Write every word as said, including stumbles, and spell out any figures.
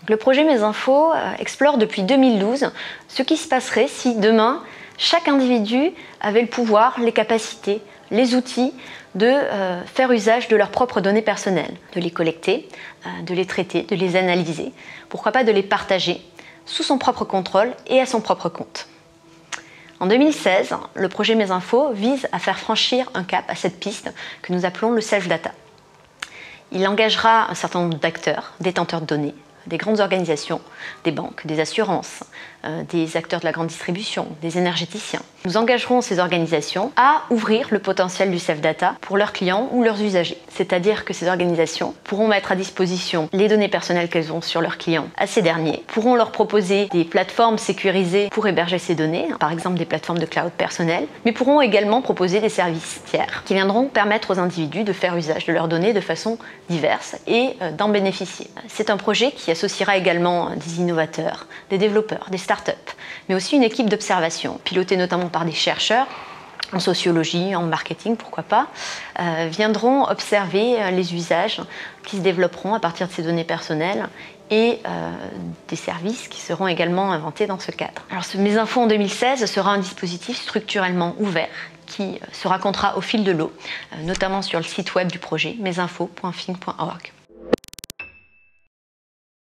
Le projet Mes Infos explore depuis deux mille douze ce qui se passerait si demain, chaque individu avait le pouvoir, les capacités, les outils de euh, faire usage de leurs propres données personnelles, de les collecter, euh, de les traiter, de les analyser, pourquoi pas de les partager sous son propre contrôle et à son propre compte. En deux mille seize, le projet Mes Infos vise à faire franchir un cap à cette piste que nous appelons le self-data. Il engagera un certain nombre d'acteurs, détenteurs de données, des grandes organisations, des banques, des assurances, euh, des acteurs de la grande distribution, des énergéticiens. Nous engagerons ces organisations à ouvrir le potentiel du self-data pour leurs clients ou leurs usagers. C'est-à-dire que ces organisations pourront mettre à disposition les données personnelles qu'elles ont sur leurs clients à ces derniers, pourront leur proposer des plateformes sécurisées pour héberger ces données, par exemple des plateformes de cloud personnelles, mais pourront également proposer des services tiers qui viendront permettre aux individus de faire usage de leurs données de façon diverse et euh, d'en bénéficier. C'est un projet qui associera également des innovateurs, des développeurs, des startups, mais aussi une équipe d'observation, pilotée notamment par des chercheurs en sociologie, en marketing, pourquoi pas, euh, viendront observer les usages qui se développeront à partir de ces données personnelles et euh, des services qui seront également inventés dans ce cadre. Alors ce Mes Infos en deux mille seize sera un dispositif structurellement ouvert qui se racontera au fil de l'eau, euh, notamment sur le site web du projet mes infos point fin point org.